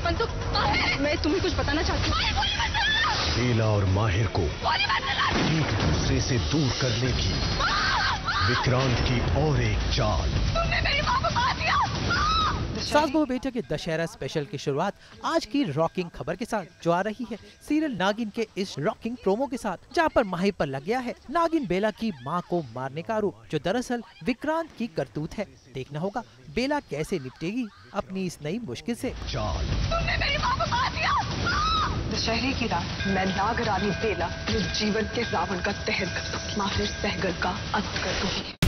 बंदूक। मैं तुम्हें कुछ बताना चाहती हूँ। बेला और माहिर को एक दूसरे से दूर करने की विक्रांत की और एक चाल। तुमने मेरी माँ को मार दिया। सास बहू बेटे के दशहरा स्पेशल की शुरुआत आज की रॉकिंग खबर के साथ जो आ रही है सीरियल नागिन के इस रॉकिंग प्रोमो के साथ, जहां पर माहिर पर लग गया है नागिन बेला की मां को मारने का आरोप, जो दरअसल विक्रांत की करतूत है। देखना होगा बेला कैसे निपटेगी अपनी इस नई मुश्किल से। चाल। तुमने मेरी माँ को मार दिया। दशहरे की रात मैं नाग रानी बेला इस जीवन के रावण का दहन कर दूंगी, माहिर सहगल का अंत कर दूंगी।